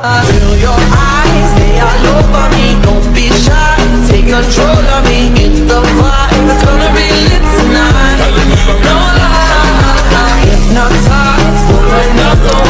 Feel your eyes, they all over me. Don't be shy, take control of me. It's the vibe, it's gonna be lit tonight. No lie, hypnotized for another